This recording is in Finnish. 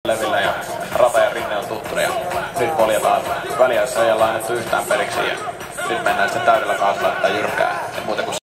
Levillä ja Rata ja Rinne on tuttu ja nyt poljetaan väliä, jos ei olla annettu yhtään periksi ja nyt mennään sitten täydellä kaasulla, että jyrkkää ja muuta kuin